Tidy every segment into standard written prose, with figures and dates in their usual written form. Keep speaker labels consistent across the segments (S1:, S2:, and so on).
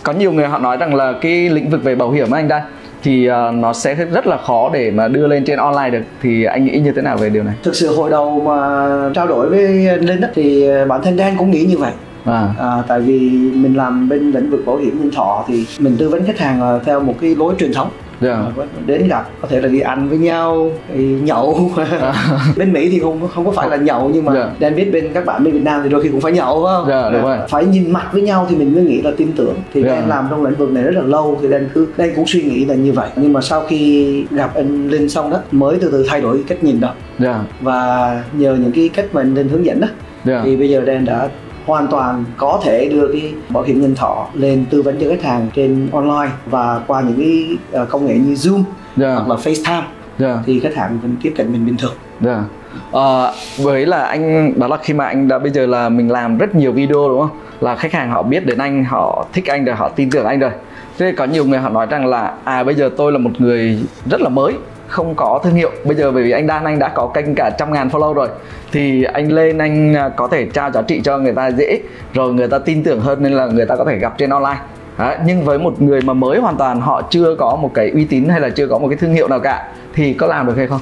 S1: Có nhiều người họ nói rằng là cái lĩnh vực về bảo hiểm anh Đan thì nó sẽ rất là khó để mà đưa lên trên online được, thì anh nghĩ như thế nào về điều này?
S2: Thực sự hồi đầu mà trao đổi với Linh đó, thì bản thân Dan cũng nghĩ như vậy. Tại vì mình làm bên lĩnh vực bảo hiểm nhân thọ thì mình tư vấn khách hàng theo một cái lối truyền thống. Đến gặp có thể là đi ăn với nhau, đi nhậu. Bên Mỹ thì không có phải là nhậu, nhưng mà Dan biết bên các bạn bên Việt Nam thì đôi khi cũng phải nhậu, phải không?
S1: Đúng rồi.
S2: Phải nhìn mặt với nhau thì mình mới nghĩ là tin tưởng. Thì Dan làm trong lĩnh vực này rất là lâu, thì Dan cũng suy nghĩ là như vậy. Nhưng mà sau khi gặp anh Linh xong đó, mới từ từ thay đổi cái cách nhìn đó. Và nhờ những cái cách mà anh Linh hướng dẫn đó, thì bây giờ Dan đã hoàn toàn có thể đưa cái bảo hiểm nhân thọ lên tư vấn cho khách hàng trên online và qua những cái công nghệ như Zoom hoặc là FaceTime, thì khách hàng vẫn tiếp cận mình bình thường.
S1: Với là anh, đó là khi mà anh đã bây giờ là mình làm rất nhiều video đúng không, là khách hàng họ biết đến anh, họ thích anh rồi, họ tin tưởng anh rồi. Thế có nhiều người họ nói rằng là bây giờ tôi là một người rất là mới, không có thương hiệu. Bây giờ bởi vì anh Đan, anh đã có kênh cả 100.000 follow rồi, thì anh lên anh có thể trao giá trị cho người ta dễ, rồi người ta tin tưởng hơn, nên là người ta có thể gặp trên online. Nhưng với một người mà mới hoàn toàn, họ chưa có một cái uy tín hay là chưa có một cái thương hiệu nào cả, thì có làm được hay không?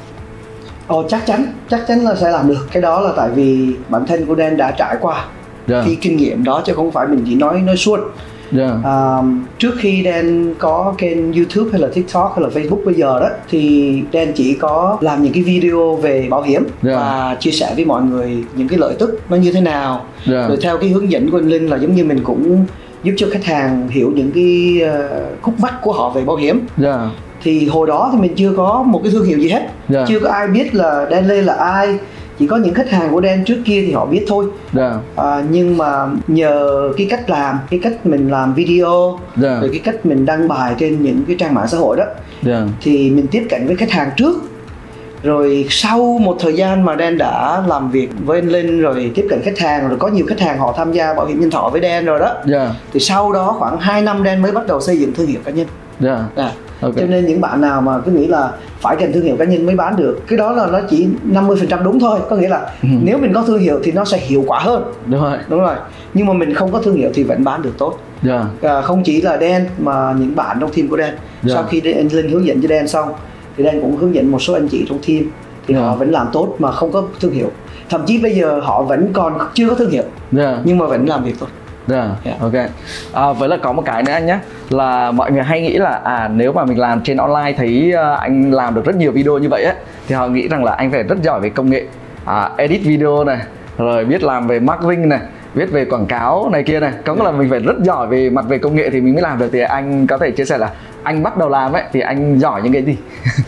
S2: Chắc chắn là sẽ làm được. Cái đó là tại vì bản thân của Dan đã trải qua cái kinh nghiệm đó, chứ không phải mình chỉ nói suông. Trước khi Dan có kênh YouTube hay là TikTok hay là Facebook bây giờ đó, thì Dan chỉ có làm những cái video về bảo hiểm và chia sẻ với mọi người những cái lợi tức nó như thế nào. Rồi theo cái hướng dẫn của anh Linh là giống như mình cũng giúp cho khách hàng hiểu những cái khúc mắc của họ về bảo hiểm. Thì hồi đó thì mình chưa có một cái thương hiệu gì hết, chưa có ai biết là Dan Lê là ai. Chỉ có những khách hàng của Dan trước kia thì họ biết thôi. Nhưng mà nhờ cái cách làm, cái cách mình làm video, rồi cái cách mình đăng bài trên những cái trang mạng xã hội đó, thì mình tiếp cận với khách hàng trước. Rồi sau một thời gian mà Dan đã làm việc với anh Linh, rồi tiếp cận khách hàng, rồi có nhiều khách hàng họ tham gia bảo hiểm nhân thọ với Dan rồi đó, thì sau đó khoảng 2 năm Dan mới bắt đầu xây dựng thương hiệu cá nhân. Cho nên những bạn nào mà cứ nghĩ là phải cần thương hiệu cá nhân mới bán được, cái đó là nó chỉ 50% đúng thôi. Có nghĩa là nếu mình có thương hiệu thì nó sẽ hiệu quả hơn. Đúng rồi. Nhưng mà mình không có thương hiệu thì vẫn bán được tốt. Không chỉ là Dan mà những bạn trong team của Dan, sau khi anh Linh hướng dẫn cho Dan xong thì Dan cũng hướng dẫn một số anh chị trong team, thì họ vẫn làm tốt mà không có thương hiệu. Thậm chí bây giờ họ vẫn còn chưa có thương hiệu, nhưng mà vẫn làm việc tốt.
S1: Ok. Với là có một cái nữa anh nhé, là mọi người hay nghĩ là nếu mà mình làm trên online, thấy anh làm được rất nhiều video như vậy á, thì họ nghĩ rằng là anh phải rất giỏi về công nghệ, edit video này, rồi biết làm về marketing này, biết về quảng cáo này kia này. Có nghĩa là mình phải rất giỏi về mặt về công nghệ thì mình mới làm được. Thì anh có thể chia sẻ là anh bắt đầu làm ấy thì anh giỏi những cái gì?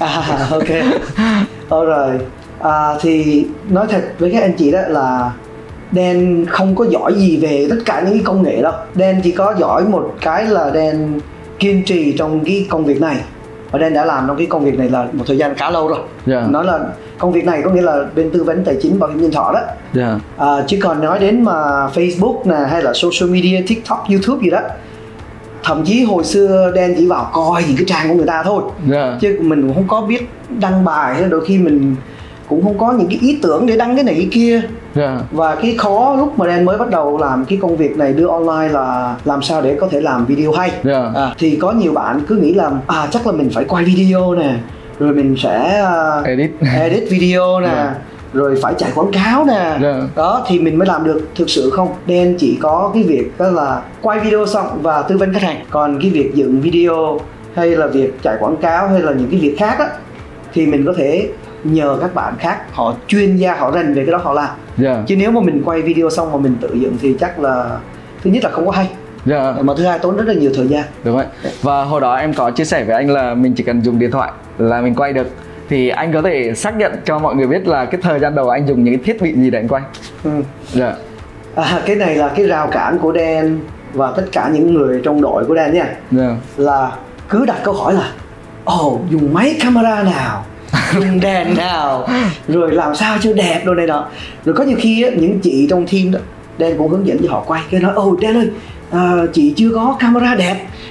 S2: Rồi. Thì nói thật với các anh chị đó là Dan không có giỏi gì về tất cả những cái công nghệ đâu. Dan chỉ có giỏi một cái là Dan kiên trì trong cái công việc này, và Dan đã làm trong cái công việc này là một thời gian khá lâu rồi. Nói là công việc này có nghĩa là bên tư vấn tài chính bảo hiểm nhân thọ đó. Chứ còn nói đến mà Facebook nè, hay là social media, TikTok, YouTube gì đó, thậm chí hồi xưa Dan chỉ vào coi những cái trang của người ta thôi, chứ mình cũng không có biết đăng bài, hay đôi khi mình cũng không có những cái ý tưởng để đăng cái này cái kia. Và cái khó lúc mà Dan mới bắt đầu làm cái công việc này đưa online là làm sao để có thể làm video hay. Thì có nhiều bạn cứ nghĩ là chắc là mình phải quay video nè, rồi mình sẽ edit video nè, rồi phải chạy quảng cáo nè, đó thì mình mới làm được. Thực sự không, Dan chỉ có cái việc đó là quay video xong và tư vấn khách hàng. Còn cái việc dựng video hay là việc chạy quảng cáo hay là những cái việc khác á, thì mình có thể nhờ các bạn khác, họ chuyên gia, họ rành về cái đó họ làm. Chứ nếu mà mình quay video xong mà mình tự dựng thì chắc là thứ nhất là không có hay, mà thứ hai tốn rất là nhiều thời gian.
S1: Đúng vậy. Và hồi đó em có chia sẻ với anh là mình chỉ cần dùng điện thoại là mình quay được. Thì anh có thể xác nhận cho mọi người biết là cái thời gian đầu anh dùng những cái thiết bị gì để anh quay?
S2: Cái này là cái rào cản của Dan và tất cả những người trong đội của Dan nha. Là cứ đặt câu hỏi là dùng máy camera nào, dùng đèn nào, rồi làm sao cho đẹp đồ này đó. Rồi có nhiều khi á, những chị trong team đó, Dan cũng hướng dẫn cho họ quay, cái nói Dan ơi, chị chưa có camera đẹp,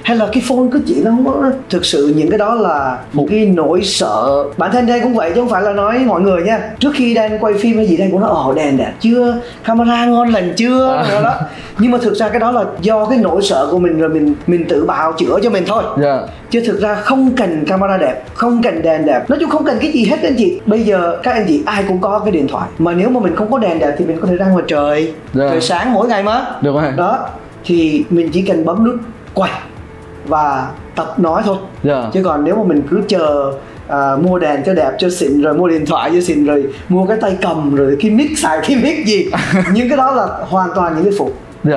S2: hay là cái phone cứ chỉ nó không có. Thực sự những cái đó là một cái nỗi sợ. Bản thân Dan cũng vậy chứ không phải là nói mọi người nha. Trước khi Dan quay phim hay gì Dan cũng nói đèn đẹp chưa, camera ngon lành chưa đó. Nhưng mà thực ra cái đó là do cái nỗi sợ của mình, rồi mình tự bào chữa cho mình thôi. Chứ thực ra không cần camera đẹp, không cần đèn đẹp, nói chung không cần cái gì hết anh chị. Bây giờ các anh chị ai cũng có cái điện thoại, mà nếu mà mình không có đèn đẹp thì mình có thể ra ngoài trời, trời sáng mỗi ngày mà.
S1: Được rồi.
S2: Đó, thì mình chỉ cần bấm nút quay và tập nói thôi. Chứ còn nếu mà mình cứ chờ mua đèn cho đẹp cho xịn, rồi mua điện thoại cho xịn, rồi mua cái tay cầm, rồi cái mic xài cái mic gì những cái đó là hoàn toàn những cái phụ.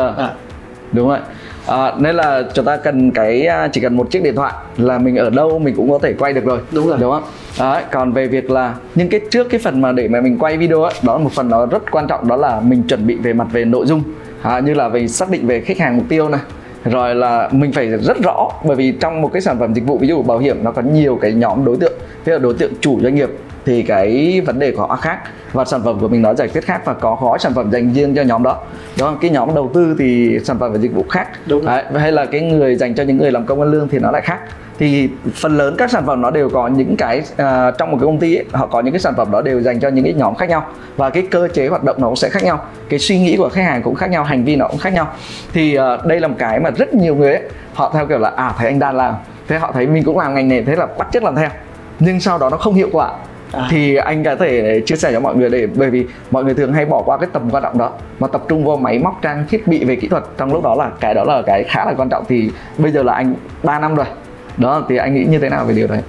S1: Đúng rồi. Nên là chúng ta cần chỉ cần một chiếc điện thoại là mình ở đâu mình cũng có thể quay được rồi.
S2: Đúng rồi.
S1: Đúng không? Đấy, còn về việc là những trước cái phần mà để mà mình quay video ấy, đó là một phần nó rất quan trọng, đó là mình chuẩn bị về mặt về nội dung, như là về xác định về khách hàng mục tiêu này, rồi là mình phải rất rõ, bởi vì trong một cái sản phẩm dịch vụ ví dụ bảo hiểm nó có nhiều cái nhóm đối tượng. Ví dụ đối tượng chủ doanh nghiệp thì cái vấn đề của họ khác, và sản phẩm của mình nó giải quyết khác, và có gói sản phẩm dành riêng cho nhóm đó. Đúng không? Cái nhóm đầu tư thì sản phẩm và dịch vụ khác. Đấy, hay là cái người dành cho những người làm công ăn lương thì nó lại khác. Thì phần lớn các sản phẩm nó đều có những cái trong một cái công ty ấy, họ có những cái sản phẩm đó đều dành cho những cái nhóm khác nhau, và cái cơ chế hoạt động nó cũng sẽ khác nhau, cái suy nghĩ của khách hàng cũng khác nhau, hành vi nó cũng khác nhau. Thì đây là một cái mà rất nhiều người ấy, họ theo kiểu là thấy anh Dan làm, thế họ thấy mình cũng làm ngành này, thế là bắt chước làm theo, nhưng sau đó nó không hiệu quả. Thì anh có thể chia sẻ cho mọi người bởi vì mọi người thường hay bỏ qua cái tầm quan trọng đó, mà tập trung vào máy móc trang thiết bị về kỹ thuật, trong lúc đó là cái khá là quan trọng. Thì bây giờ là anh 3 năm rồi đó, thì anh nghĩ như thế nào về điều đấy?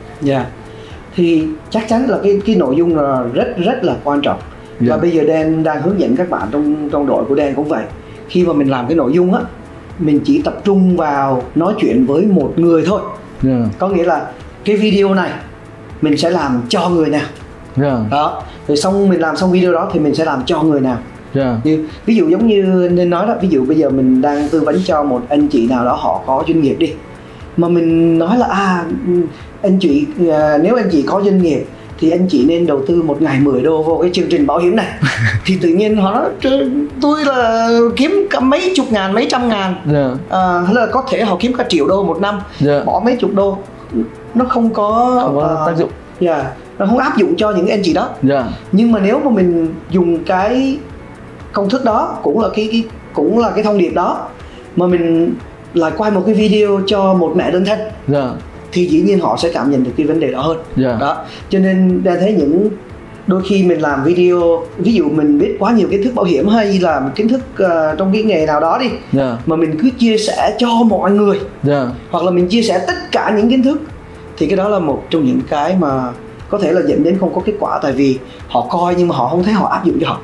S2: Thì chắc chắn là cái nội dung là rất là quan trọng. Và bây giờ Dan đang hướng dẫn các bạn trong đội của Dan cũng vậy. Khi mà mình làm cái nội dung á, mình chỉ tập trung vào nói chuyện với một người thôi. Có nghĩa là cái video này mình sẽ làm cho người nào. Đó, rồi xong mình làm xong video đó thì mình sẽ làm cho người nào. Như ví dụ giống như nên nói đó, ví dụ bây giờ mình đang tư vấn cho một anh chị nào đó họ có doanh nghiệp đi, mà mình nói là anh chị nếu anh chị có doanh nghiệp thì anh chị nên đầu tư một ngày 10 đô vô cái chương trình bảo hiểm này. Thì tự nhiên họ nói tôi là kiếm cả mấy chục ngàn, mấy trăm ngàn, hay là có thể họ kiếm cả triệu đô một năm, bỏ mấy chục đô, nó không có
S1: tác dụng.
S2: Nó không áp dụng cho những anh chị đó. Nhưng mà nếu mà mình dùng cái công thức đó, cũng là cái thông điệp đó, mà mình lại quay một cái video cho một mẹ đơn thân, thì dĩ nhiên họ sẽ cảm nhận được cái vấn đề đó hơn. Đó, cho nên đã thấy đôi khi mình làm video, ví dụ mình biết quá nhiều kiến thức bảo hiểm hay là một kiến thức trong cái nghề nào đó đi, mà mình cứ chia sẻ cho mọi người, hoặc là mình chia sẻ tất cả những kiến thức, thì cái đó là một trong những cái mà có thể là dẫn đến không có kết quả, tại vì họ coi nhưng mà họ không thấy họ áp dụng cho họ.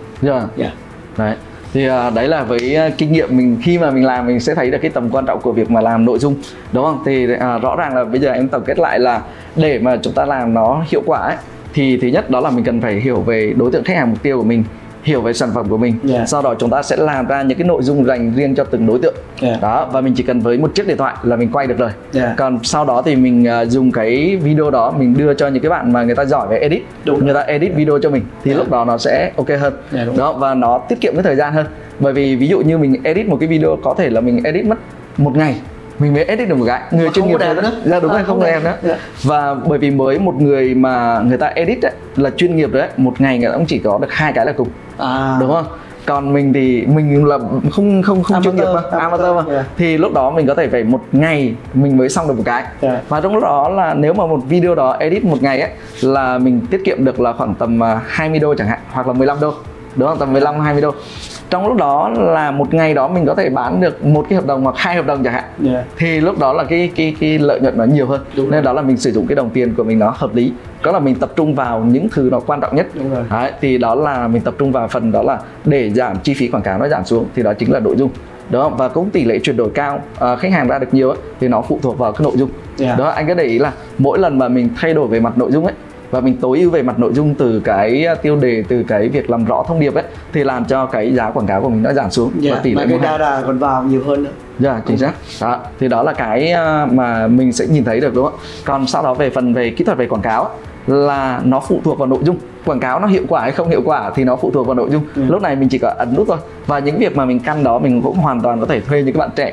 S1: Đấy. Thì đấy là với kinh nghiệm mình khi mà mình làm, mình sẽ thấy được cái tầm quan trọng của việc mà làm nội dung, đúng không? Thì rõ ràng là bây giờ em tổng kết lại là để mà chúng ta làm nó hiệu quả ấy, thì thứ nhất đó là mình cần phải hiểu về đối tượng khách hàng mục tiêu của mình, hiểu về sản phẩm của mình. Sau đó chúng ta sẽ làm ra những cái nội dung dành riêng cho từng đối tượng. Đó, và mình chỉ cần với một chiếc điện thoại là mình quay được rồi. Còn sau đó thì mình dùng cái video đó mình đưa cho những cái bạn mà người ta giỏi về edit, người ta edit video cho mình, thì lúc đó nó sẽ ok hơn. Đó, và nó tiết kiệm cái thời gian hơn. Bởi vì ví dụ như mình edit một cái video, có thể là mình edit mất một ngày mình mới edit được một cái, người chuyên nghiệp nữa. Đúng rồi, không đẹp nữa. Và bởi vì với một người mà người ta edit ấy, là chuyên nghiệp đấy, một ngày người ta cũng chỉ có được 2 cái là cùng, đúng không? Còn mình thì mình là không chuyên nghiệp mà, amateur mà, thì lúc đó mình có thể phải một ngày mình mới xong được một cái. Và trong lúc đó là nếu mà một video đó edit một ngày ấy, là mình tiết kiệm được là khoảng tầm 20 đô chẳng hạn, hoặc là 15 đô, đúng không? Tầm 15-20 đô. Trong lúc đó là một ngày đó mình có thể bán được một cái hợp đồng hoặc 2 hợp đồng chẳng hạn, thì lúc đó là cái lợi nhuận nó nhiều hơn. Nên đó là mình sử dụng cái đồng tiền của mình nó hợp lý, đó là mình tập trung vào những thứ nó quan trọng nhất. Đấy, thì đó là mình tập trung vào phần đó là để giảm chi phí quảng cáo nó giảm xuống, thì đó chính là nội dung. Đó, và cũng tỷ lệ chuyển đổi cao, khách hàng ra được nhiều ấy, thì nó phụ thuộc vào cái nội dung. Đó, anh có để ý là mỗi lần mà mình thay đổi về mặt nội dung ấy, và mình tối ưu về mặt nội dung từ cái tiêu đề, từ cái việc làm rõ thông điệp ấy, thì làm cho cái giá quảng cáo của mình nó giảm xuống, và tỷ lệ
S2: cái data còn vào nhiều hơn nữa.
S1: Chính xác. Đó, thì đó là cái mà mình sẽ nhìn thấy được, đúng không? Còn sau đó về phần về kỹ thuật về quảng cáo ấy, là nó phụ thuộc vào nội dung. Quảng cáo nó hiệu quả hay không hiệu quả thì nó phụ thuộc vào nội dung. Lúc này mình chỉ có ấn nút thôi. Và những việc mà mình căn đó mình cũng hoàn toàn có thể thuê những các bạn trẻ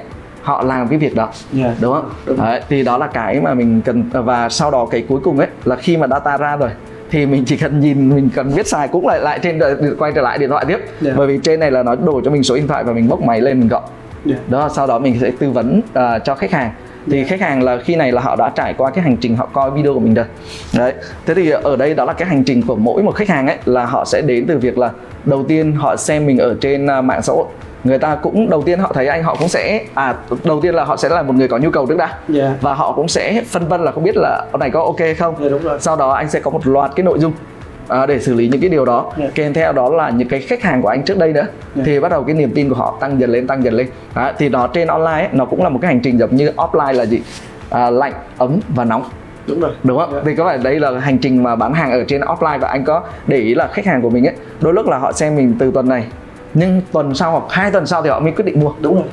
S1: họ làm cái việc đó, đúng không? Đấy, thì đó là cái mà mình cần. Và sau đó cái cuối cùng ấy là khi mà data ra rồi thì mình chỉ cần nhìn, mình cần viết xài cũng lại trên, quay trở lại điện thoại tiếp. Bởi vì trên này là nó đổ cho mình số điện thoại và mình bốc máy lên mình gọi. Đó, sau đó mình sẽ tư vấn cho khách hàng. Thì khách hàng là khi này là họ đã trải qua cái hành trình họ coi video của mình rồi. Đấy. Thế thì ở đây đó là cái hành trình của mỗi một khách hàng ấy, là họ sẽ đến từ việc là đầu tiên họ xem mình ở trên mạng xã hội. Người ta cũng đầu tiên họ thấy anh, họ cũng sẽ đầu tiên là họ sẽ là một người có nhu cầu trước đã. Và họ cũng sẽ phân vân là không biết là ông này có ok không. Sau đó anh sẽ có một loạt cái nội dung để xử lý những cái điều đó. Kèm theo đó là những cái khách hàng của anh trước đây nữa. Thì bắt đầu cái niềm tin của họ tăng dần lên. Thì nó trên online ấy, nó cũng là một cái hành trình giống như offline là gì? Lạnh, ấm và nóng. Đúng không? Thì có phải đây là hành trình mà bán hàng ở trên offline. Và anh có để ý là khách hàng của mình ấy, đôi lúc là họ xem mình từ tuần này, nhưng tuần sau hoặc 2 tuần sau thì họ mới quyết định mua.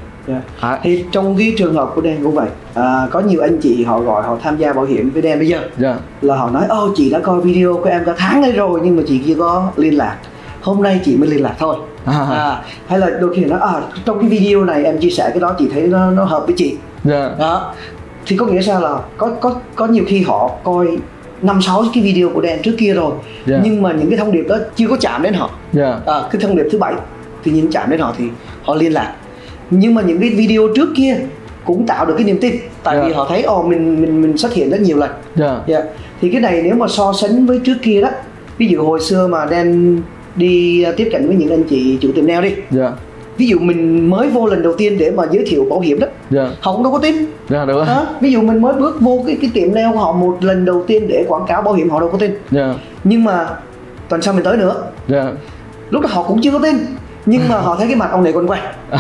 S2: Thì trong cái trường hợp của Dan cũng vậy. Có nhiều anh chị họ gọi họ tham gia bảo hiểm với Dan bây giờ. Là họ nói chị đã coi video của em cả tháng nay rồi nhưng mà chị chưa có liên lạc, hôm nay chị mới liên lạc thôi. Hay là đôi khi nói trong cái video này em chia sẻ cái đó chị thấy nó hợp với chị. Đó. Thì có nghĩa sao là có nhiều khi họ coi 5-6 cái video của Dan trước kia rồi, nhưng mà những cái thông điệp đó chưa có chạm đến họ. Cái thông điệp thứ 7 thì nhìn chạm đến họ thì họ liên lạc. Nhưng mà những cái video trước kia cũng tạo được cái niềm tin, tại vì họ thấy mình xuất hiện rất nhiều lần. Thì cái này nếu mà so sánh với trước kia đó, ví dụ hồi xưa mà Dan đi tiếp cận với những anh chị chủ tiệm nail đi, ví dụ mình mới vô lần đầu tiên để mà giới thiệu bảo hiểm đó, họ cũng đâu có tin. Ví dụ mình mới bước vô cái tiệm nail của họ một lần đầu tiên để quảng cáo bảo hiểm, họ đâu có tin. Nhưng mà tuần sau mình tới nữa, lúc đó họ cũng chưa có tin, nhưng mà họ thấy cái mặt ông này quen quen.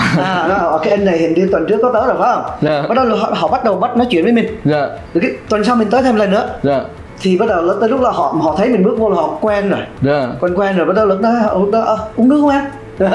S2: Cái anh này hình như tuần trước có tới rồi phải không? Bắt đầu họ bắt đầu nói chuyện với mình. Rồi cái tuần sau mình tới thêm lần nữa. Thì bắt đầu tới lúc là họ thấy mình bước vô là họ quen rồi. Quen rồi bắt đầu lúc đó uống nước không em?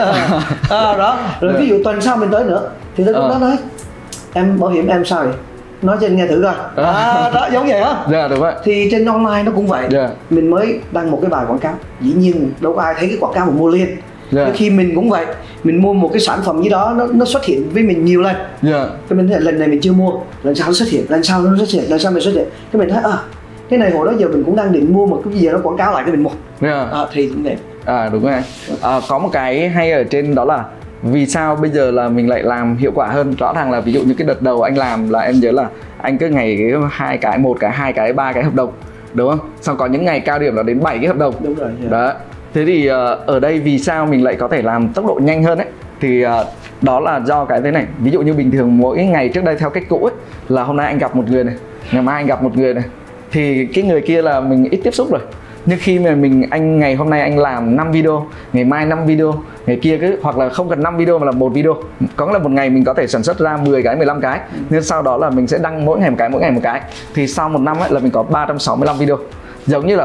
S2: Đó. Rồi ví dụ tuần sau mình tới nữa thì tới lúc đó nói em bảo hiểm em sao vậy? Nói cho anh nghe thử coi. Đó, giống vậy á.
S1: Đúng vậy.
S2: Thì trên online nó cũng vậy. Mình mới đăng một cái bài quảng cáo, dĩ nhiên đâu có ai thấy cái quảng cáo mà mua liền. Khi mình cũng vậy, mình mua một cái sản phẩm gì đó nó xuất hiện với mình nhiều lần. Cái mình thấy lần này mình chưa mua, lần sau nó xuất hiện, lần sau nó xuất hiện, lần sau mình xuất hiện. Cái mình thấy cái này hồi đó giờ mình cũng đang định mua một cái gì đó nó quảng cáo lại cái mình mua. Thì cũng vậy.
S1: Đúng rồi. Có một cái hay ở trên đó là vì sao bây giờ là mình lại làm hiệu quả hơn. Rõ ràng là ví dụ như cái đợt đầu anh làm là em nhớ là anh cứ ngày 2 cái, 1 cái, 2 cái, 3 cái hợp đồng, đúng không? Xong có những ngày cao điểm là đến 7 cái hợp đồng.
S2: Đúng rồi.
S1: Đó. Thế thì ở đây vì sao mình lại có thể làm tốc độ nhanh hơn ấy? Thì đó là do cái thế này. Ví dụ như bình thường mỗi ngày trước đây theo cách cũ ấy, là hôm nay anh gặp một người này, ngày mai anh gặp một người này, thì cái người kia là mình ít tiếp xúc rồi. Nhưng khi mà ngày hôm nay anh làm 5 video, ngày mai 5 video, ngày kia cứ hoặc là không cần 5 video mà là 1 video. Có nghĩa là một ngày mình có thể sản xuất ra 10 cái, 15 cái. Nên sau đó là mình sẽ đăng mỗi ngày một cái. Thì sau một năm ấy là mình có 365 video. Giống như là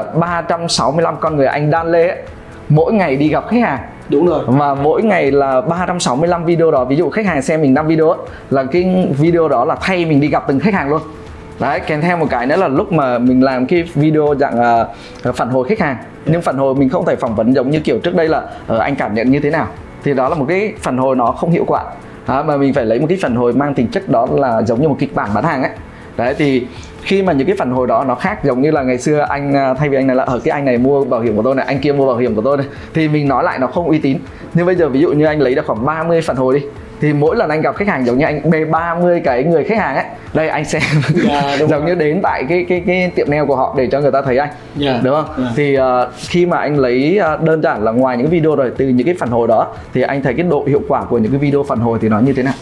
S1: 365 con người anh đan lê ấy, mỗi ngày đi gặp khách hàng.
S2: Đúng rồi.
S1: Và mỗi ngày là 365 video đó. Ví dụ khách hàng xem mình 5 video ấy, là cái video đó là thay mình đi gặp từng khách hàng luôn. Đấy, kèm theo một cái nữa là lúc mà mình làm cái video dạng phản hồi khách hàng, nhưng phản hồi mình không thể phỏng vấn giống như kiểu trước đây là anh cảm nhận như thế nào. Thì đó là một cái phản hồi nó không hiệu quả. Mà mình phải lấy một cái phản hồi mang tính chất đó là giống như một kịch bản bán hàng ấy. Đấy, thì khi mà những cái phản hồi đó nó khác, giống như là ngày xưa anh thay vì anh này là ở cái anh này mua bảo hiểm của tôi này, anh kia mua bảo hiểm của tôi này, thì mình nói lại nó không uy tín. Nhưng bây giờ ví dụ như anh lấy được khoảng 30 phản hồi đi, thì mỗi lần anh gặp khách hàng giống như anh bê 30 cái người khách hàng ấy, đây anh xem giống như đến tại cái tiệm nail của họ để cho người ta thấy anh, đúng không? Thì khi mà anh lấy đơn giản là ngoài những cái video rồi, từ những cái phản hồi đó thì anh thấy cái độ hiệu quả của những cái video phản hồi thì nó như thế nào?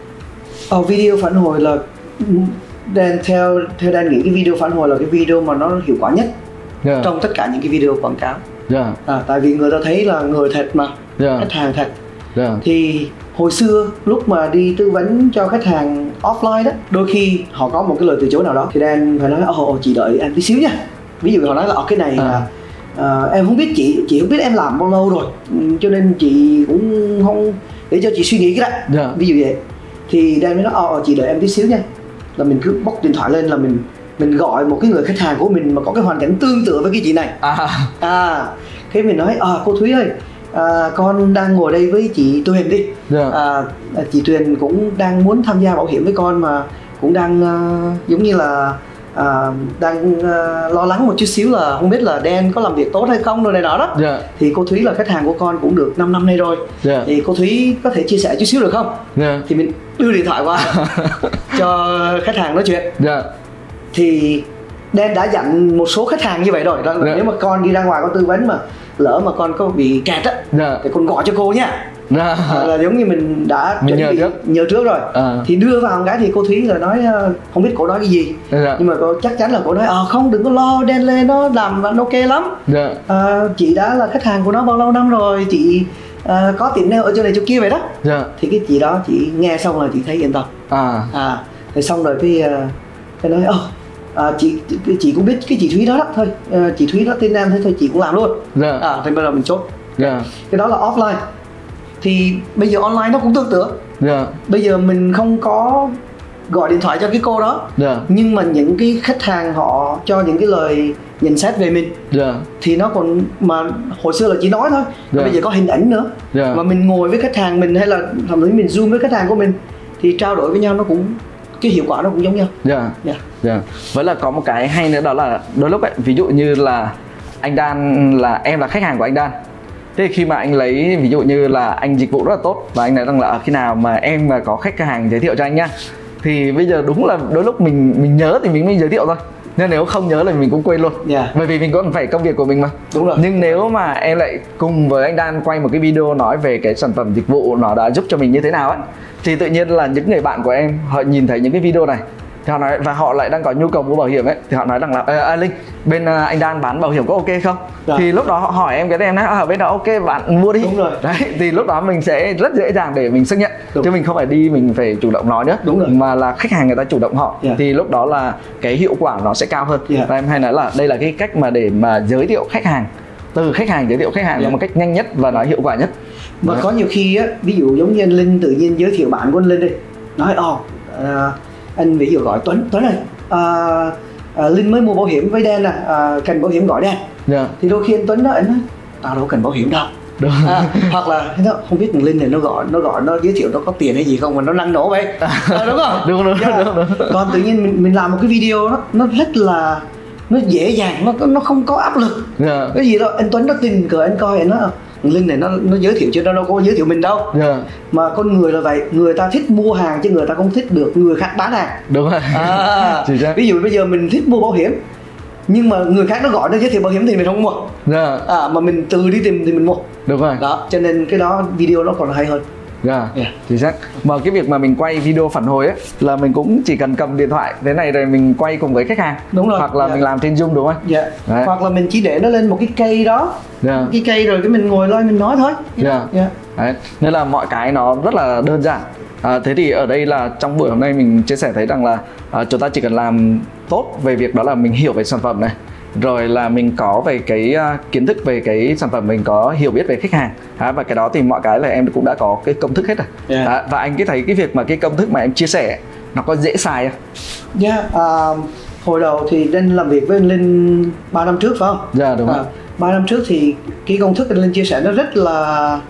S2: Video phản hồi là theo Dan nghĩ cái video phản hồi là cái video mà nó hiệu quả nhất trong tất cả những cái video quảng cáo. Tại vì người ta thấy là người thật mà, khách hàng thật. Thì hồi xưa lúc mà đi tư vấn cho khách hàng offline đó, đôi khi họ có một cái lời từ chối nào đó thì Dan phải nói chị đợi em tí xíu nha. Ví dụ họ nói là cái này là em không biết chị không biết em làm bao lâu rồi, cho nên chị cũng không để cho chị suy nghĩ cái đó. Ví dụ vậy thì Dan mới nói chị đợi em tí xíu nha. Là mình cứ bóc điện thoại lên là mình gọi một cái người khách hàng của mình mà có cái hoàn cảnh tương tự với cái chị này. Thế mình nói cô Thúy ơi, con đang ngồi đây với chị Tuyền đi. Chị Tuyền cũng đang muốn tham gia bảo hiểm với con mà cũng đang giống như là đang lo lắng một chút xíu là không biết là Dan có làm việc tốt hay không rồi này đó. Thì cô Thúy là khách hàng của con cũng được 5 năm nay rồi. Thì cô Thúy có thể chia sẻ chút xíu được không? Thì mình đưa điện thoại qua cho khách hàng nói chuyện. Thì Dan đã dặn một số khách hàng như vậy rồi, nếu mà con đi ra ngoài con tư vấn mà lỡ mà con có bị kẹt á thì con gọi cho cô nha. Là giống như mình đã chuẩn bị nhờ trước rồi. Thì đưa vào một cái thì cô Thúy là nói không biết cô nói cái gì, nhưng mà cô chắc chắn là cô nói không, đừng có lo, Dan lên nó làm nó ok lắm. Chị đã là khách hàng của nó bao lâu năm rồi, chị có tiệm nail ở chỗ này chỗ kia vậy đó. Thì cái chị đó chị nghe xong là chị thấy yên tâm. Thì xong rồi cái nói chị cũng biết cái chị Thúy đó thôi, chị Thúy đó tên Nam thế thôi, chị cũng làm luôn. Thì bắt đầu mình chốt. Cái đó là offline. Thì bây giờ online nó cũng tương tự. Bây giờ mình không có gọi điện thoại cho cái cô đó, nhưng mà những cái khách hàng họ cho những cái lời nhận xét về mình, thì nó còn, mà hồi xưa là chỉ nói thôi, bây giờ có hình ảnh nữa. Mà mình ngồi với khách hàng mình hay là thậm chí mình zoom với khách hàng của mình thì trao đổi với nhau, nó cũng cái hiệu quả nó cũng giống nhau.
S1: Với là có một cái hay nữa đó là đôi lúc ấy, ví dụ như là anh Dan là em là khách hàng của anh Dan. Thế khi mà anh lấy ví dụ như là anh dịch vụ rất là tốt và anh nói rằng là khi nào mà em mà có khách hàng giới thiệu cho anh nhá, thì bây giờ đúng là đôi lúc mình nhớ thì mình mới giới thiệu thôi, nên nếu không nhớ là mình cũng quên luôn. Bởi vì mình cũng phải công việc của mình mà.
S2: Đúng rồi.
S1: Nhưng nếu mà em lại cùng với anh Dan quay một cái video nói về cái sản phẩm dịch vụ nó đã giúp cho mình như thế nào ấy, thì tự nhiên là những người bạn của em họ nhìn thấy những cái video này thì họ nói, và họ lại đang có nhu cầu mua bảo hiểm ấy, thì họ nói rằng là Linh, bên anh Dan bán bảo hiểm có ok không? Thì lúc đó họ hỏi em, cái em nói ở bên đó ok, bạn mua đi.
S2: Đúng rồi.
S1: Đấy, thì lúc đó mình sẽ rất dễ dàng để mình xác nhận. Chứ mình không phải đi mình phải chủ động nói nữa.
S2: Đúng rồi.
S1: Mà là khách hàng người ta chủ động họ. Thì lúc đó là cái hiệu quả nó sẽ cao hơn. Và em hay nói là đây là cái cách mà để mà giới thiệu khách hàng, từ khách hàng giới thiệu khách hàng là một cách nhanh nhất và nó hiệu quả nhất.
S2: Mà có nhiều khi á, ví dụ giống như anh Linh tự nhiên giới thiệu bạn của anh Linh đi, nói anh ví dụ gọi Tuấn ơi, Linh mới mua bảo hiểm với Dan cần bảo hiểm gọi Dan. Thì đôi khi anh Tuấn đó, anh nói tao đâu cần bảo hiểm đâu. Hoặc là không biết thằng Linh này nó gọi nó giới thiệu nó có tiền hay gì không mà nó năng nổ vậy. Đúng không?
S1: Đúng.
S2: Còn tự nhiên mình làm một cái video đó, nó rất là nó dễ dàng, nó không có áp lực. Cái gì đâu anh Tuấn nó tình cờ anh coi nó Linh này nó giới thiệu chứ nó đâu có giới thiệu mình đâu. Mà con người là vậy, người ta thích mua hàng chứ người ta không thích được người khác bán hàng.
S1: Đúng rồi.
S2: Ví dụ bây giờ mình thích mua bảo hiểm nhưng mà người khác nó gọi nó giới thiệu bảo hiểm thì mình không mua. Mà mình tự đi tìm thì mình mua.
S1: Đúng rồi.
S2: Đó, cho nên cái đó video nó còn hay hơn.
S1: Chính xác. Mà cái việc mà mình quay video phản hồi ấy là mình cũng chỉ cần cầm điện thoại thế này rồi mình quay cùng với khách hàng.
S2: Đúng rồi.
S1: Hoặc là mình làm trên Zoom đúng không?
S2: Hoặc là mình chỉ để nó lên một cái cây đó, cái cây rồi cái mình ngồi lên mình nói thôi.
S1: Đấy. Nên là mọi cái nó rất là đơn giản. Thế thì ở đây là trong buổi hôm nay mình chia sẻ thấy rằng là chúng ta chỉ cần làm tốt về việc đó là mình hiểu về sản phẩm này, rồi là mình có về cái kiến thức về cái sản phẩm, mình có hiểu biết về khách hàng, và cái đó thì mọi cái là em cũng đã có cái công thức hết rồi. Và anh cứ thấy cái việc mà cái công thức mà em chia sẻ nó có dễ xài không?
S2: Hồi đầu thì Dan làm việc với anh Linh 3 năm trước phải không?
S1: Đúng rồi.
S2: 3 năm trước thì cái công thức anh Linh chia sẻ nó rất là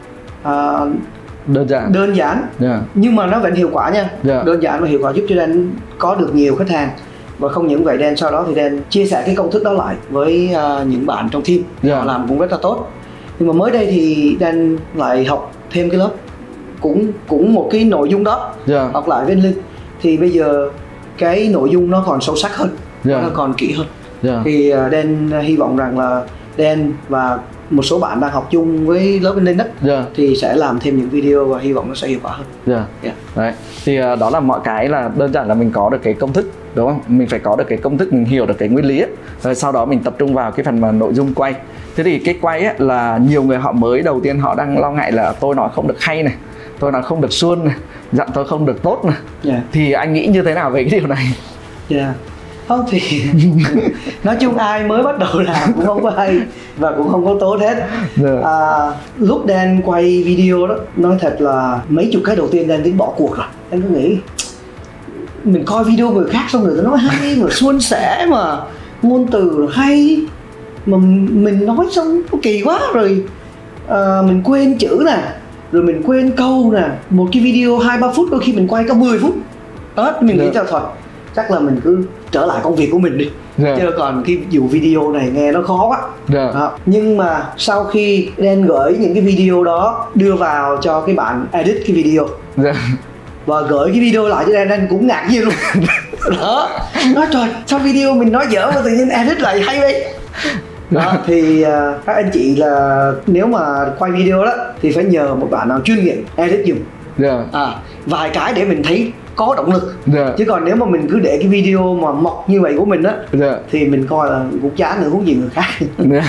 S2: đơn giản. Nhưng mà nó vẫn hiệu quả nha. Đơn giản và hiệu quả giúp cho Dan có được nhiều khách hàng. Và không những vậy, Dan sau đó thì Dan chia sẻ cái công thức đó lại với những bạn trong team, họ làm cũng rất là tốt. Nhưng mà mới đây thì Dan lại học thêm cái lớp cũng một cái nội dung đó, học lại với anh Linh. Thì bây giờ cái nội dung nó còn sâu sắc hơn, nó còn kỹ hơn. Thì Dan hy vọng rằng là Dan và một số bạn đang học chung với lớp anh Linh đó thì sẽ làm thêm những video và hy vọng nó sẽ hiệu quả hơn.
S1: Đấy. Thì đó là mọi cái là đơn giản là mình có được cái công thức, đúng không? Mình phải có được cái công thức, mình hiểu được cái nguyên lý ấy. Rồi sau đó mình tập trung vào cái phần mà nội dung quay. Thế thì cái quay ấy là nhiều người họ mới đầu tiên họ đang lo ngại là tôi nói không được hay này, tôi nói không được suôn này, dặn tôi không được tốt này. Thì anh nghĩ như thế nào về cái điều này?
S2: Không thì nói chung ai mới bắt đầu làm cũng không có hay và cũng không có tốt hết. Lúc Dan quay video đó, nói thật là mấy chục cái đầu tiên Dan tính bỏ cuộc rồi. Dan cứ nghĩ mình coi video người khác xong rồi nó nói hay mà suôn sẻ mà ngôn từ hay mà mình nói xong nó kỳ quá rồi. mình quên chữ nè, rồi mình quên câu nè. Một cái video 2-3 phút đôi khi mình quay có 10 phút đó, mình nghĩ cho thôi chắc là mình cứ trở lại công việc của mình đi, chứ còn cái vụ video này nghe nó khó quá. Đó. Nhưng mà sau khi Dan gửi những cái video đó đưa vào cho cái bạn edit cái video và gửi cái video lại cho Dan cũng ngạc nhiên luôn. Đó, nói trời sao video mình nói dở mà tự nhiên edit lại hay vậy. Đó thì các anh chị là nếu mà quay video đó thì phải nhờ một bạn nào chuyên nghiệp edit giùm. Vài cái để mình thấy có động lực. Chứ còn nếu mà mình cứ để cái video mà mộc như vậy của mình á thì mình coi là cũng chán nữa, huống gì người khác.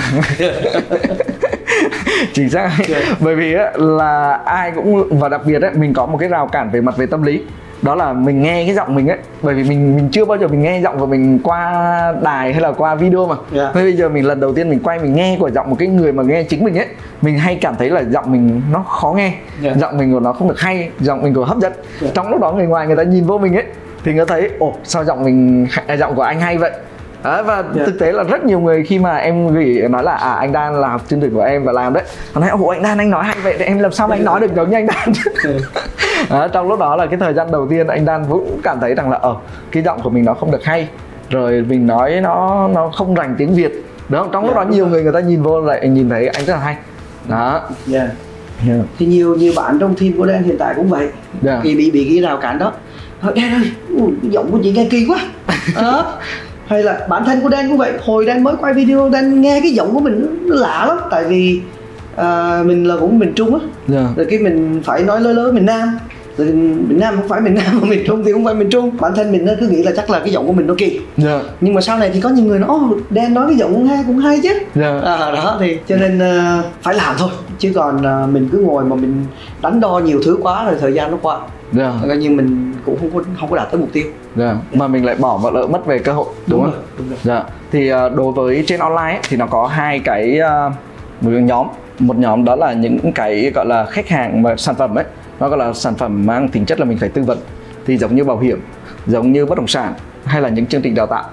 S1: Chính xác. Bởi vì á, là ai cũng, và đặc biệt ấy, mình có một cái rào cản về mặt về tâm lý, đó là mình nghe cái giọng mình ấy, bởi vì mình chưa bao giờ mình nghe giọng của mình qua đài hay là qua video mà. Nên bây giờ mình lần đầu tiên mình quay, mình nghe của giọng một cái người mà nghe chính mình ấy, mình hay cảm thấy là giọng mình nó khó nghe, giọng mình của nó không được hay, giọng mình của hấp dẫn. Trong lúc đó người ngoài người ta nhìn vô mình ấy thì người ta thấy ồ sao giọng của anh hay vậy. Đó, và thực tế là rất nhiều người khi mà em gửi nói là anh Đan là học chương trình của em và làm đấy, họ nói ồ anh Đan anh nói hay vậy thì em làm sao mà anh nói được giống như anh Đan. Đó, trong lúc đó là cái thời gian đầu tiên anh Đan cũng cảm thấy rằng là cái giọng của mình nó không được hay, rồi mình nói nó không rành tiếng Việt. Đó, trong lúc đó nhiều người ta nhìn vô lại nhìn thấy anh rất là hay. Đó.
S2: Thì nhiều bạn trong team của Dan hiện tại cũng vậy. Thì bị cái rào cản đó. Dan ơi, cái giọng của chị nghe kỳ quá. Đó. Hay là bản thân của Dan cũng vậy, hồi Dan mới quay video Dan nghe cái giọng của mình nó lạ lắm, tại vì mình là cũng miền Trung á, rồi cái mình phải nói lớ miền Nam, rồi miền Nam không phải miền Nam mà miền Trung thì không phải miền Trung, bản thân mình cứ nghĩ là chắc là cái giọng của mình nó kỳ. Nhưng mà sau này thì có nhiều người nói Dan nói cái giọng cũng hay chứ. Đó thì cho nên phải làm thôi, chứ còn mình cứ ngồi mà mình đắn đo nhiều thứ quá rồi thời gian nó qua. Coi như mình cũng không có đạt tới mục tiêu.
S1: Mà mình lại bỏ và lỡ mất về cơ hội, đúng không?
S2: Đúng rồi.
S1: Thì đối với trên online ấy, thì nó có hai cái một nhóm đó là những cái gọi là khách hàng mà sản phẩm ấy, nó gọi là sản phẩm mang tính chất là mình phải tư vấn, thì giống như bảo hiểm, giống như bất động sản hay là những chương trình đào tạo.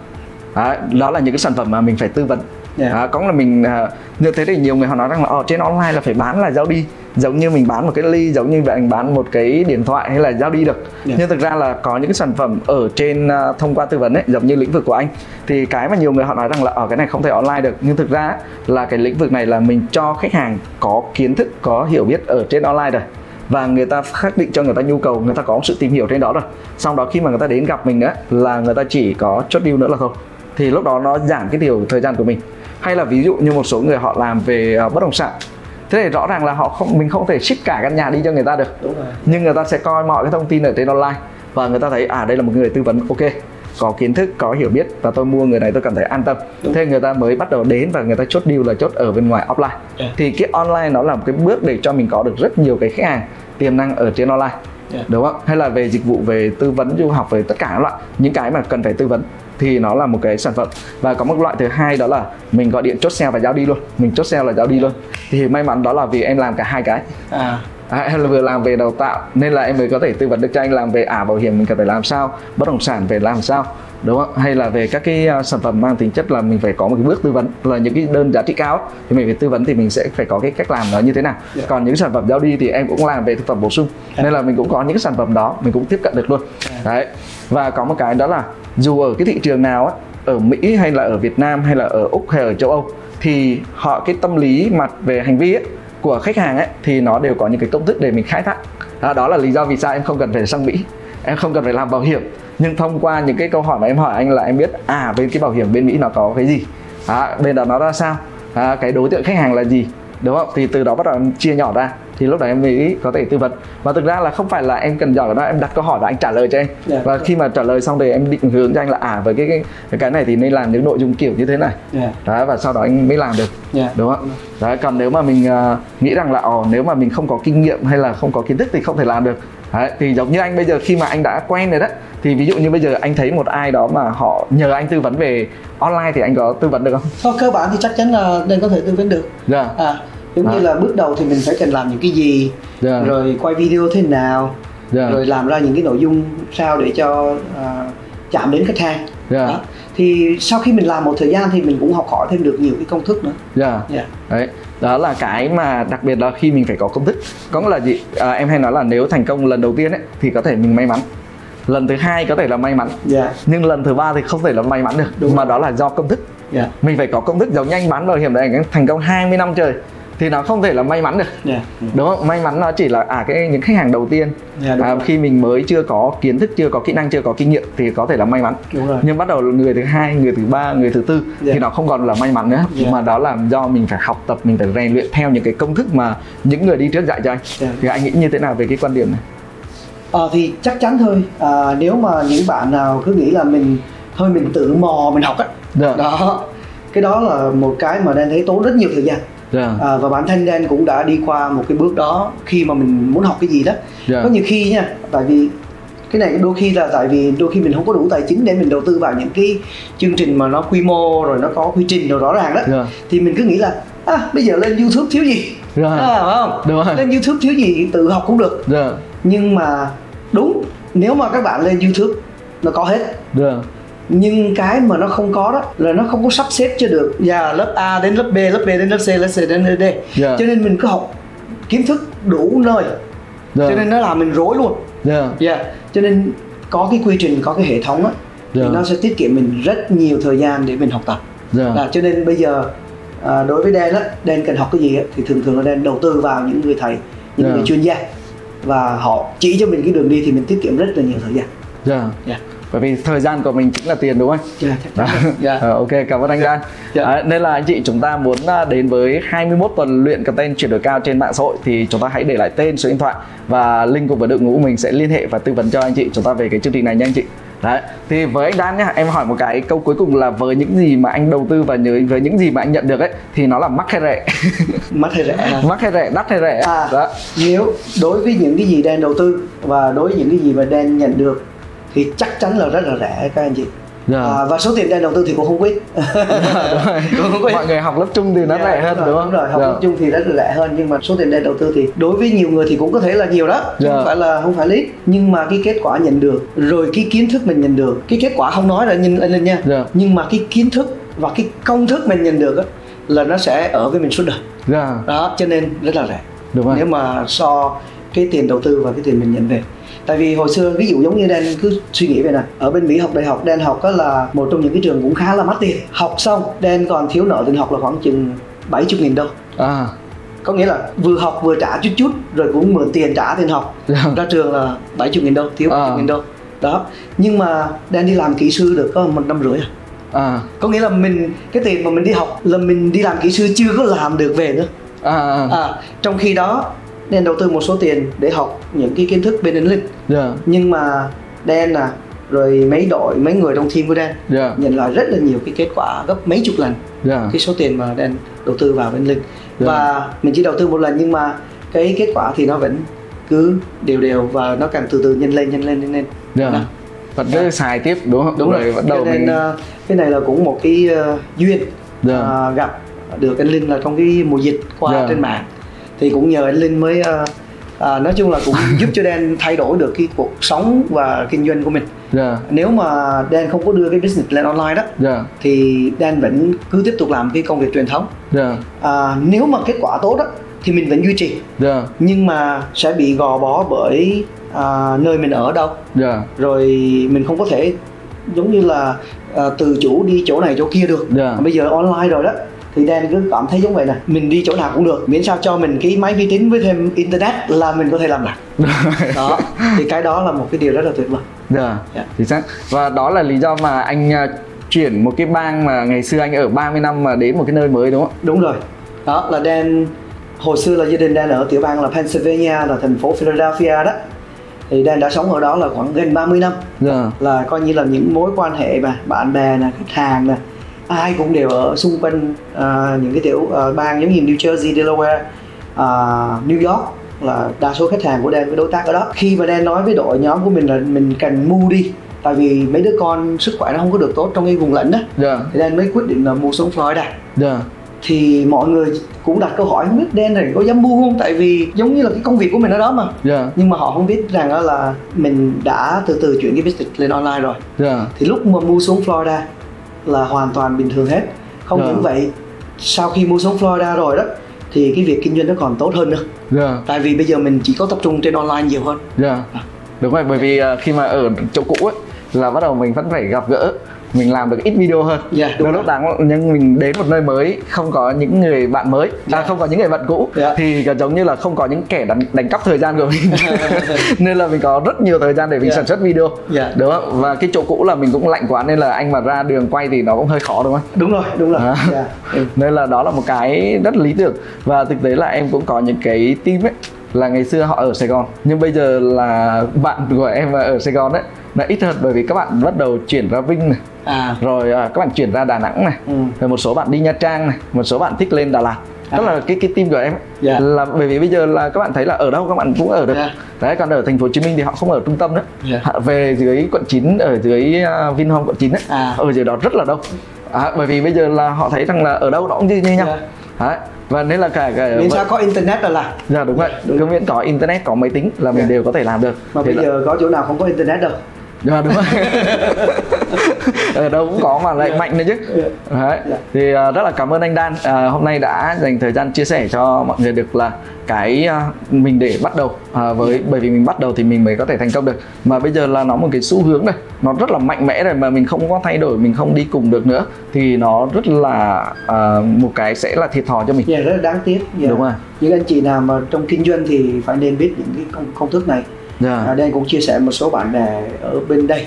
S1: Đó là những cái sản phẩm mà mình phải tư vấn. Có là mình như thế thì nhiều người họ nói rằng là trên online là phải bán là giao đi, giống như mình bán một cái ly, giống như mình bán một cái điện thoại hay là giao đi được. Nhưng thực ra là có những cái sản phẩm ở trên thông qua tư vấn ấy, giống như lĩnh vực của anh, thì cái mà nhiều người họ nói rằng là cái này không thể online được, nhưng thực ra là cái lĩnh vực này là mình cho khách hàng có kiến thức, có hiểu biết ở trên online rồi, và người ta xác định cho người ta nhu cầu, người ta có sự tìm hiểu trên đó rồi. Sau đó khi mà người ta đến gặp mình á là người ta chỉ có chốt deal nữa là thôi, thì lúc đó nó giảm cái điều thời gian của mình. Hay là ví dụ như một số người họ làm về bất động sản, thế thì rõ ràng là mình không thể ship cả căn nhà đi cho người ta được. Nhưng người ta sẽ coi mọi cái thông tin ở trên online và người ta thấy đây là một người tư vấn ok, có kiến thức, có hiểu biết, và tôi mua người này tôi cảm thấy an tâm. Thế người ta mới bắt đầu đến và người ta chốt deal là chốt ở bên ngoài offline. Thì cái online nó là một cái bước để cho mình có được rất nhiều cái khách hàng tiềm năng ở trên online. Đúng không? Hay là về dịch vụ, về tư vấn du học, về tất cả các loại những cái mà cần phải tư vấn thì nó là một cái sản phẩm. Và có một loại thứ hai đó là mình gọi điện chốt sale và giao đi luôn. Mình chốt sale là giao đi luôn. Thì may mắn đó là vì em làm cả hai cái. Hay là vừa làm về đào tạo nên là em mới có thể tư vấn được cho anh làm về bảo hiểm mình cần phải làm sao, bất động sản về làm sao, đúng không? Hay là về các cái sản phẩm mang tính chất là mình phải có một cái bước tư vấn, là những cái đơn giá trị cao thì mình phải tư vấn thì mình sẽ phải có cái cách làm nó như thế nào. Còn những sản phẩm giao đi thì em cũng làm về thực phẩm bổ sung, nên là mình cũng có những cái sản phẩm đó mình cũng tiếp cận được luôn. Đấy. Và có một cái đó là dù ở cái thị trường nào á, ở Mỹ hay là ở Việt Nam hay là ở Úc hay ở châu Âu, thì họ cái tâm lý mặt về hành vi ấy, của khách hàng ấy thì nó đều có những cái công thức để mình khai thác. Đó là lý do vì sao em không cần phải sang Mỹ, em không cần phải làm bảo hiểm, nhưng thông qua những cái câu hỏi mà em hỏi anh là em biết bên cái bảo hiểm bên Mỹ nó có cái gì, bên đó nó ra sao, cái đối tượng khách hàng là gì, đúng không? Thì từ đó bắt đầu em chia nhỏ ra, thì lúc đó em mới có thể tư vấn. Và thực ra là không phải là em cần giỏi đó, em đặt câu hỏi và anh trả lời cho em. Và khi mà trả lời xong thì em định hướng cho anh là với cái này thì nên làm những nội dung kiểu như thế này. Đó, và sau đó anh mới làm được. Đúng không? Đấy, còn nếu mà mình nghĩ rằng là nếu mà mình không có kinh nghiệm hay là không có kiến thức thì không thể làm được. Đấy, thì giống như anh bây giờ khi mà anh đã quen rồi đó, thì ví dụ như bây giờ anh thấy một ai đó mà họ nhờ anh tư vấn về online thì anh có tư vấn được không?
S2: Cơ bản thì chắc chắn là nên có thể tư vấn được. Giống như là bước đầu thì mình phải cần làm những cái gì, rồi quay video thế nào, rồi làm ra những cái nội dung sao để cho chạm đến khách hàng.
S1: Đó.
S2: Thì sau khi mình làm một thời gian thì mình cũng học hỏi thêm được nhiều cái công thức nữa.
S1: Đấy. Đó là cái mà đặc biệt là khi mình phải có công thức. Có nghĩa là gì? Em hay nói là nếu thành công lần đầu tiên ấy thì có thể mình may mắn, lần thứ hai có thể là may mắn, nhưng lần thứ ba thì không thể là may mắn được. Đúng. Mà đó là do công thức. Mình phải có công thức. Giống như anh bán bảo hiểm đấy, anh thành công 20 năm trời thì nó không thể là may mắn được. Đúng không? May mắn nó chỉ là những khách hàng đầu tiên, khi mình mới chưa có kiến thức, chưa có kỹ năng, chưa có kinh nghiệm thì có thể là may mắn. Nhưng bắt đầu người thứ hai, người thứ ba, người thứ tư thì nó không còn là may mắn nữa, mà đó là do mình phải học tập, mình phải rèn luyện theo những cái công thức mà những người đi trước dạy cho anh. Thì anh nghĩ như thế nào về cái quan điểm này?
S2: Thì chắc chắn thôi, nếu mà những bạn nào cứ nghĩ là mình tự mò mình học á, đó, cái đó là một cái mà Dan thấy tốn rất nhiều thời gian. Và bản thân Dan cũng đã đi qua một cái bước đó khi mà mình muốn học cái gì đó. Có nhiều khi nha, tại vì cái này đôi khi mình không có đủ tài chính để mình đầu tư vào những cái chương trình mà nó quy mô rồi nó có quy trình rồi rõ ràng đó, thì mình cứ nghĩ là bây giờ lên YouTube thiếu gì, phải không? Lên YouTube thiếu gì, tự học cũng được. Nhưng mà đúng, nếu mà các bạn lên YouTube nó có hết. Nhưng cái mà nó không có đó là nó không có sắp xếp cho được lớp A đến lớp B, lớp B đến lớp C, lớp C đến lớp D. Cho nên mình cứ học kiến thức đủ nơi, cho nên nó làm mình rối luôn. Cho nên có cái quy trình, có cái hệ thống á, thì nó sẽ tiết kiệm mình rất nhiều thời gian để mình học tập. Cho nên bây giờ đối với Dan á, Dan cần học cái gì á, thì thường là Dan đầu tư vào những người thầy, những người chuyên gia, và họ chỉ cho mình cái đường đi thì mình tiết kiệm rất là nhiều thời gian.
S1: Bởi vì thời gian của mình chính là tiền, đúng không? Ok, cảm ơn anh Dan. Nên là anh chị, chúng ta muốn đến với 21 tuần luyện content chuyển đổi cao trên mạng xã hội thì chúng ta hãy để lại tên, số điện thoại và link cùng với đội ngũ của mình sẽ liên hệ và tư vấn cho anh chị chúng ta về cái chương trình này nha anh chị. Đấy, thì với anh Dan nhá, em hỏi một cái câu cuối cùng là với những gì mà anh đầu tư và với những gì mà anh nhận được ấy thì nó là mắc hay rẻ?
S2: Mắc hay rẻ?
S1: Mắc hay rẻ, đắt hay rẻ?
S2: Nếu đối với những cái gì Dan đầu tư và đối với những cái gì mà Dan nhận được thì chắc chắn là rất là rẻ các anh chị. Và số tiền Dan đầu tư thì cũng không ít.
S1: Mọi người học lớp trung thì nó rẻ hơn, đúng không?
S2: Đúng rồi, học lớp trung thì rất là rẻ hơn, nhưng mà số tiền Dan đầu tư thì đối với nhiều người thì cũng có thể là nhiều đó, không phải ít. Nhưng mà cái kết quả nhận được, rồi cái kiến thức mình nhận được, cái kết quả không nói là nhìn lên nha, nhưng mà cái kiến thức và cái công thức mình nhận được á, là nó sẽ ở với mình suốt đời. Đó, cho nên rất là rẻ. Nếu mà so cái tiền đầu tư và cái tiền mình nhận về. Tại vì hồi xưa, ví dụ giống như Dan cứ suy nghĩ về này, ở bên Mỹ học đại học, Dan học đó là một trong những cái trường cũng khá là mắc tiền. Học xong, Dan còn thiếu nợ tiền học là khoảng chừng 70.000 đô. Có nghĩa là vừa học vừa trả chút rồi cũng mượn tiền trả tiền học. Ra trường là 70.000 đô, thiếu 70.000 đô. Đó. Nhưng mà Dan đi làm kỹ sư được có 1 năm rưỡi. Có nghĩa là cái tiền mà mình đi học là mình đi làm kỹ sư chưa có làm được về nữa. Trong khi đó Dan đầu tư một số tiền để học những cái kiến thức bên an ninh. Nhưng mà Dan rồi mấy người trong team của Dan nhận lại rất là nhiều cái kết quả gấp mấy chục lần cái số tiền mà Dan đầu tư vào bên linh. Và mình chỉ đầu tư một lần nhưng mà cái kết quả thì nó vẫn cứ đều và nó càng từ từ nhân lên.
S1: Vẫn cứ xài tiếp, đúng không?
S2: Đúng rồi. Cho nên cái này là cũng một cái duyên gặp được anh Linh là trong cái mùa dịch qua trên mạng. Thì cũng nhờ anh Linh mới nói chung là cũng giúp cho Dan thay đổi được cái cuộc sống và kinh doanh của mình. Nếu mà Dan không có đưa cái business lên online đó, thì Dan vẫn cứ tiếp tục làm cái công việc truyền thống. Nếu mà kết quả tốt đó thì mình vẫn duy trì, nhưng mà sẽ bị gò bó bởi nơi mình ở đâu. Rồi mình không có thể giống như là từ chủ đi chỗ này chỗ kia được. Bây giờ online rồi đó thì Dan cứ cảm thấy giống vậy nè, mình đi chỗ nào cũng được, miễn sao cho mình cái máy vi tính với thêm internet là mình có thể làm được. Đó, thì cái đó là một cái điều rất là tuyệt vời.
S1: Chính xác. Và đó là lý do mà anh chuyển một cái bang mà ngày xưa anh ở 30 năm mà đến một cái nơi mới, đúng không?
S2: Đúng rồi. Đó là Dan, hồi xưa là gia đình Dan ở tiểu bang là Pennsylvania, là thành phố Philadelphia đó. Thì Dan đã sống ở đó là khoảng gần 30 năm. Là coi như là những mối quan hệ mà bạn bè nè, khách hàng nè, ai cũng đều ở xung quanh những cái tiểu bang giống như New Jersey, Delaware, New York, là đa số khách hàng của Dan với đối tác ở đó. Khi mà Dan nói với đội nhóm của mình là mình cần move đi, tại vì mấy đứa con sức khỏe nó không có được tốt trong cái vùng lạnh đó, thì Dan mới quyết định là mua xuống Florida. Thì mọi người cũng đặt câu hỏi không biết Dan này có dám mua không, tại vì giống như là cái công việc của mình ở đó mà. Nhưng mà họ không biết rằng đó là mình đã từ từ chuyển cái business lên online rồi. Thì lúc mà mua xuống Florida là hoàn toàn bình thường hết. Không những vậy, sau khi mua xuống Florida rồi đó thì cái việc kinh doanh nó còn tốt hơn nữa. Tại vì bây giờ mình chỉ có tập trung trên online nhiều hơn.
S1: Đúng rồi, bởi vì khi mà ở chỗ cũ ấy là bắt đầu mình vẫn phải gặp gỡ, mình làm được ít video hơn. Đôi lúc đáng nhưng mình đến một nơi mới không có những người bạn mới, không có những người bạn cũ thì giống như là không có những kẻ đánh cắp thời gian của mình. Nên là mình có rất nhiều thời gian để mình sản xuất video, đúng không? Và cái chỗ cũ là mình cũng lạnh quá nên là anh mà ra đường quay thì nó cũng hơi khó, đúng không?
S2: Đúng rồi.
S1: Nên là đó là một cái rất lý tưởng. Và thực tế là em cũng có những cái team ấy là ngày xưa họ ở Sài Gòn nhưng bây giờ là bạn của em ở Sài Gòn ấy là ít hơn, bởi vì các bạn bắt đầu chuyển ra Vinh này, rồi các bạn chuyển ra Đà Nẵng này, rồi một số bạn đi Nha Trang này, một số bạn thích lên Đà Lạt. Tức là cái team của em ấy, là bởi vì bây giờ là các bạn thấy là ở đâu các bạn cũng ở được. Đấy, còn ở thành phố Hồ Chí Minh thì họ không ở trung tâm nữa, về dưới quận 9, ở dưới Vinhome quận 9 ấy, ở dưới đó rất là đông. Bởi vì bây giờ là họ thấy rằng là ở đâu nó cũng như nhau. Đấy. Và nên là cả
S2: miễn sao có internet là làm.
S1: Đúng vậy. Cứ miễn có internet, có máy tính là mình đều có thể làm được.
S2: Mà bây giờ có chỗ nào không có internet đâu.
S1: Đúng rồi. Ở đâu cũng có mà lại mạnh nữa chứ. Đấy. Thì rất là cảm ơn anh Dan hôm nay đã dành thời gian chia sẻ cho mọi người được là cái mình để bắt đầu bởi vì mình bắt đầu thì mình mới có thể thành công được. Mà bây giờ là nó một cái xu hướng này, nó rất là mạnh mẽ rồi mà mình không có thay đổi, mình không đi cùng được nữa thì nó rất là một cái sẽ là thiệt thòi cho mình.
S2: Rất là đáng tiếc.
S1: Đúng rồi.
S2: Những anh chị nào mà trong kinh doanh thì phải nên biết những cái công thức này. Đen cũng chia sẻ một số bạn bè ở bên đây.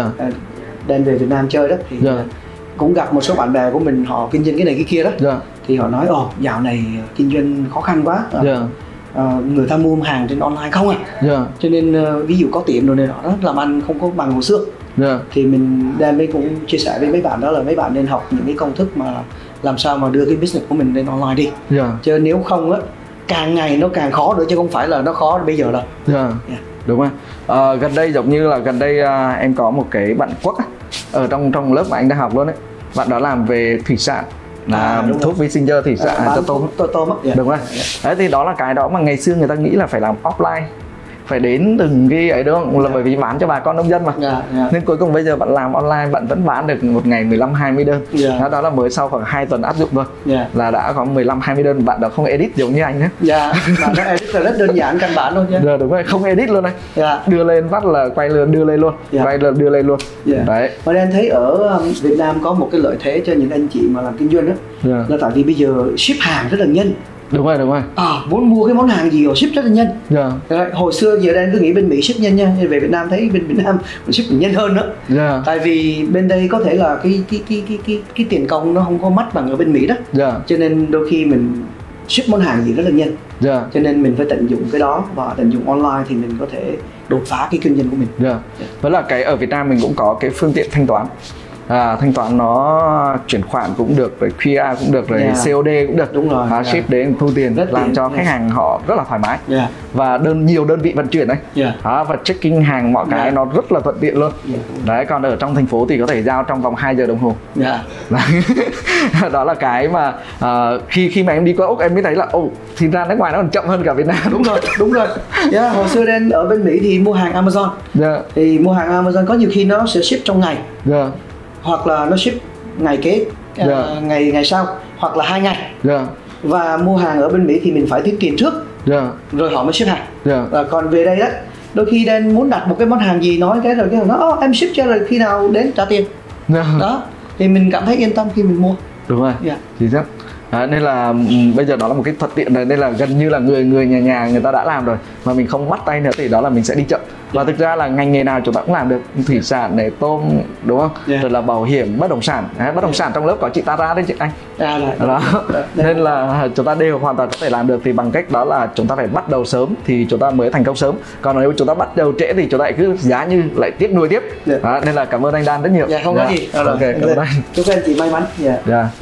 S2: Đen về Việt Nam chơi đó thì cũng gặp một số bạn bè của mình họ kinh doanh cái này cái kia đó. Thì họ nói dạo này kinh doanh khó khăn quá. Người ta mua hàng trên online không cho nên ví dụ có tiệm rồi này nó làm ăn không có bằng hồi xưa. Thì mình Đen mới cũng chia sẻ với mấy bạn đó là mấy bạn nên học những cái công thức mà làm sao mà đưa cái business của mình lên online đi. Chứ nếu không á, càng ngày nó càng khó nữa chứ không phải là nó khó bây giờ đâu.
S1: Đúng rồi. Gần đây giống như là gần đây em có một cái bạn Quốc ở trong lớp mà anh đang học luôn đấy. Bạn đó làm về thủy sản, là thuốc vi sinh cho thủy sản cho tôm. Đúng rồi. Đấy thì đó là cái đó mà ngày xưa người ta nghĩ là phải làm offline, phải đến từng cái ấy đó là bởi vì bán cho bà con nông dân mà. Nên cuối cùng bây giờ bạn làm online bạn vẫn bán được một ngày 15-20 đơn. Đó là mới sau khoảng 2 tuần áp dụng thôi là đã có 15-20 đơn. Bạn đó không edit giống như anh nữa.
S2: Bạn đó edit là rất đơn giản, căn bản thôi chứ.
S1: Đúng rồi, không edit luôn này. Đưa lên phát là quay lên đưa lên luôn, quay lên đưa lên luôn. Đấy.
S2: Và em thấy ở Việt Nam có một cái lợi thế cho những anh chị mà làm kinh doanh đó là tại vì bây giờ ship hàng rất là nhanh.
S1: Đúng rồi.
S2: Muốn mua cái món hàng gì rồi ship rất là nhanh. Hồi xưa giờ đang cứ nghĩ bên Mỹ ship nhanh nha, về Việt Nam thấy bên Việt Nam ship nhanh hơn nữa. Tại vì bên đây có thể là cái tiền công nó không có mắc bằng ở bên Mỹ đó. Cho nên đôi khi mình ship món hàng gì rất là nhanh. Cho nên mình phải tận dụng cái đó và tận dụng online thì mình có thể đột phá cái kinh doanh của mình.
S1: Với là cái ở Việt Nam mình cũng có cái phương tiện thanh toán. Thanh toán nó chuyển khoản cũng được, rồi QR cũng được, rồi COD cũng được.
S2: Đúng rồi.
S1: Ship đến thu tiền rất làm cho khách hàng họ rất là thoải mái. Và nhiều đơn vị vận chuyển đấy. Và checking hàng mọi cái nó rất là thuận tiện luôn. Đấy, còn ở trong thành phố thì có thể giao trong vòng 2 giờ đồng hồ. Đó là cái mà khi mà em đi qua Úc em mới thấy là thì ra nước ngoài nó còn chậm hơn cả Việt Nam.
S2: Đúng rồi. Hồi xưa đen ở bên Mỹ thì mua hàng Amazon. Thì mua hàng Amazon có nhiều khi nó sẽ ship trong ngày. Hoặc là nó ship ngày kế ngày sau hoặc là 2 ngày. Và mua hàng ở bên Mỹ thì mình phải tính tiền trước rồi họ mới ship hàng. Và còn về đây đó, đôi khi đang muốn đặt một cái món hàng gì nói cái rồi cái nó em ship cho rồi khi nào đến trả tiền. Đó thì mình cảm thấy yên tâm khi mình mua.
S1: Đúng rồi. Chính xác. Nên là bây giờ đó là một cái thuận tiện này, nên là gần như là người nhà người ta đã làm rồi mà mình không bắt tay nữa thì đó là mình sẽ đi chậm. Và thực ra là ngành nghề nào chúng ta cũng làm được, thủy sản này, tôm, đúng không? Rồi là bảo hiểm, bất động sản. Bất động sản trong lớp có chị Tara đấy chị anh. Đó. Nên là chúng ta đều hoàn toàn có thể làm được, thì bằng cách đó là chúng ta phải bắt đầu sớm thì chúng ta mới thành công sớm. Còn nếu chúng ta bắt đầu trễ thì chúng ta lại cứ giá như lại tiếp nuôi tiếp. Nên là cảm ơn anh Dan rất nhiều.
S2: Không có gì.
S1: Ok, cảm ơn anh.
S2: Chúc anh chị may mắn.